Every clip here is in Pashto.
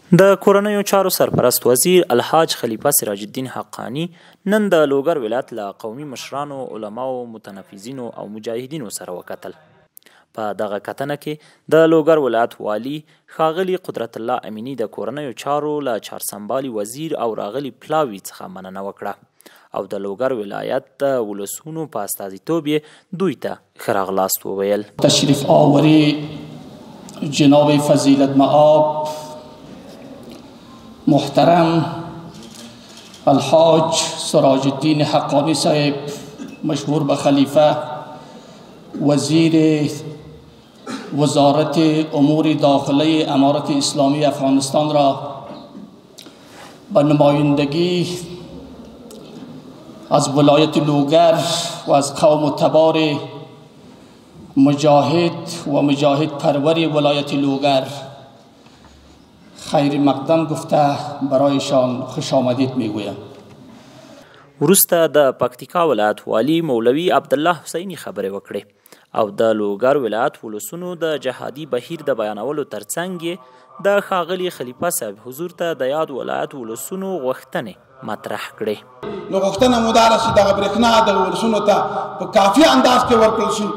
د کورنیو چارو سرپرست وزیر الحاج خلیفه سراج الدین حقانی نن د لوګر ولایت له قومي مشرانو، علماو، متنفذینو او مجاهدینو سره وکتل. په دغه کتنه کې د لوګر ولایت والی ښاغلي قدرت الله امینی د کورنیو چارو له چارسنبالي وزیر او راغلي پلاوي څخه مننه وکړه او د لوګر ولایت د ولسونو په استازیتوب یې دوی ته ښه راغلاست وویل. تشریف آوری جناب فضیلت مآب محترم الحاج سراج الدین حقانی صاحب مشهور به خلیفه وزیر وزارت امور داخلی امارت اسلامی افغانستان را به نمایندگی از ولایت لوگر و از قوم تبار مجاهد و مجاهد پرور ولایت لوگر خیر مقدم گفته برایشان خوش آمدید میگویم. وروسته د پکتیکا ولایت والی مولوی عبدالله حسینی خبرې وکړې او د لوګر ولایت ولسونو د جهادي بهیر د بیانولو ترڅنګ د ښاغلي خلیفه صاحب حضور ته د یاد ولایت ولسونو غوښتنې مطرح کړې. نو غوښتنه مو دا ده چې دغه برېښنا دغه ولسونو ته په کافي انداز کې ورکړل شي.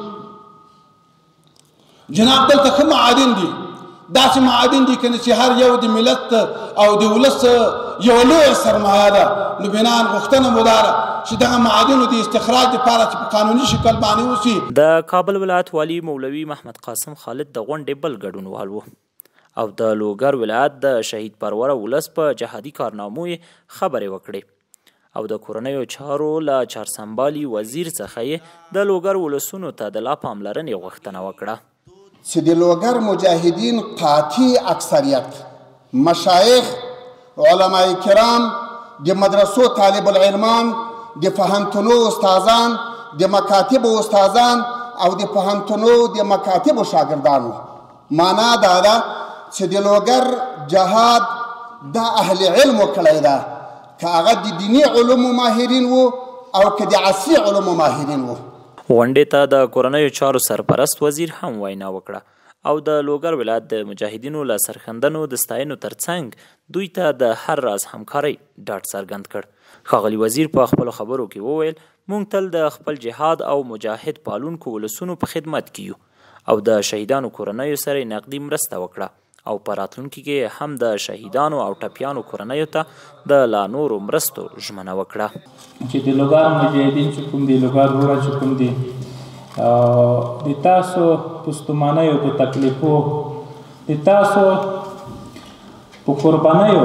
جناب دلته ښه معادن دي، داسې معادن دي کنه چې هر یو د ملت او د ولس یوه لویه سرمایه ده. نو بناً غوښتنه مو دا ده چې دغه معادنو د استخراج دپاره چې په قانوني شکل باندې وشي. د کابل ولایت والی مولوي محمد قاسم خالد د غونډې بل ګډونوال و او د لوګر ولایت د شهید پروره ولس په جهادي کارنامو یې خبرې وکړې او د کورنیو چارو له چارسنبالي وزیر څخه یې د لوګر ولسونو ته د لا پاملرنې غوښتنه وکړه چې د لوګر مجاهدین قاطع اکثریت مشایخ، علماء کرام، د مدرسو طالب العلمان، د فهمتونو استادان، د مکاتب استادان او د فهمتونو د مکاتب شاګردانو معنا دا ده چې د لوګر جهاد د اهل علم کړی ده، که هغه د دیني علومو ماهرین وو او که د عصري علومو ماهرین وو. غونډې ته د کورنیو چارو سرپرست وزیر هم وینا وکړه او د لوګر ولایت د مجاهدینو له سرښندنو د ستاینو ترڅنګ دوی ته د هر راز همکارۍ ډاډ څرګند کړ. ښاغلي وزیر په خپلو خبرو کې وویل موږ تل د خپل جهاد او مجاهد پالونکو ولسونو په خدمت کې یو او د شهیدانو کورنیو سره نقدي مرسته وکړه او په راتلونکي کې هم د شهیدانو او ټپیانو کورنیو ته د لا نورو مرستو ژمنه وکړه. چې د لوګر مجاهدین چې کوم دي، لوګر وروڼه چې کوم دي، د تاسو په ستومانیو په تکلیفو، د تاسو په قربانیو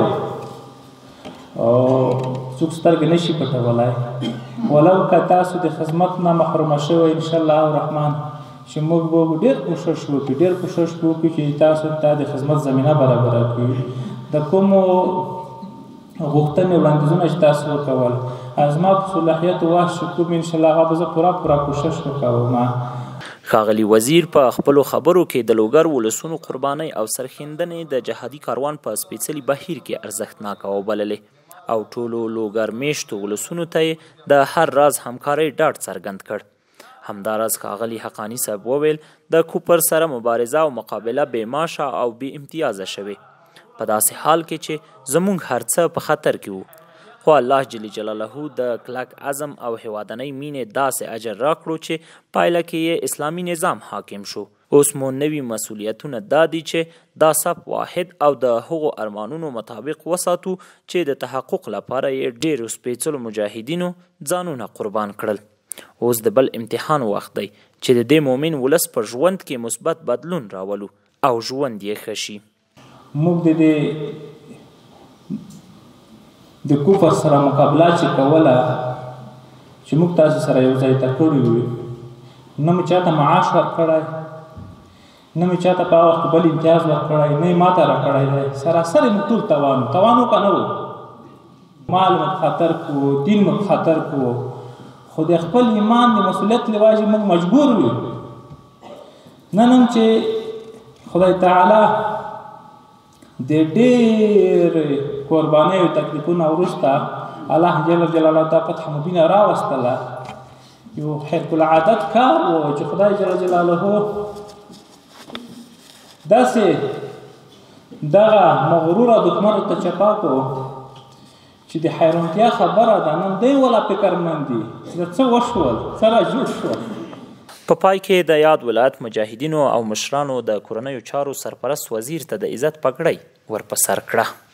څوک سترګې نشي پټولی، ولو که تاسو د خدمت نه محرومه شوی انشاءالله الرحمن چې موږ به ډېر کوښښ وکړو چې تاسو ته د خدمت زمینه برابره کړو. د کومو غوښتنې وړاندیزونه چې تاسو وکول زما په صلاحیت وخت چې کوم انشاءالله هغه به زه پوره کوښښ وکوم. ښاغلي وزیر په خپلو خبرو کې د لوګر ولسونو قربانۍ او سرښندنې د جهادي کاروان په سپېڅلي بهیر کې ارزښتناکه وبللې او ټولو لوګر میشتو ولسونو ته یې د هر راز همکارۍ ډاډ څرګند کړ. همداراز ښاغلي حقانی صاحب وویل د کوپر سره مبارزه او مقابله بې ماشه او بې امتیازه شوې په داسې حال کې چې زموږ هر څه په خطر کې وو، خو الله جل جلاله د کلک عزم او هیوادنۍ مینې داسې اجر راکړو چې پایله کې یې اسلامي نظام حاکم شو. اوس مو نوي مسؤلیتونه دا دي چې دا صف واحد او د هغو ارمانونو مطابق وساتو چې د تحقق لپاره یې ډېرو سپېڅلو مجاهدینو ځانونه قربان کړل. اوس د بل امتحان وخت دی چې د دې مومن ولس په ژوند کې مثبت بدلون راولو او ژوند یې ښه شي. موږ د کفر سره مقابله چې کوله چې موږ تاسو سره یو ځای ته کړي وي، نه مې چاته معاش ورکړی، نه مې چاته په هغه وخت بل امتیاز ورکړی، نه یې ماته راکړی دی. سراسر یې موږ ټول توان وکړه نه و، مال مو په خطر کړو، دین مو په خطر کړو، خو د خپل ایمان د مسؤلیت له وجې موږ مجبور وو. نن چې خدای تعالی د ډېر قربانیو تکلیفونو وروسته الله جل جلاله ته فتح مبینه راوستله، یو خرق العادت کار و چې خدای جل جلاله داسې دغه مغروره دښمنو ته چپاکو چې د حیرانتیا خبره ده نن دی ولا فکرمند دي چې څه وشول څه را جوړ شول. په پای کې د یاد ولایت مجاهدینو او مشرانو د کورنیو چارو سرپرست وزیر ته د عزت پګړۍ ورپه سر کړه.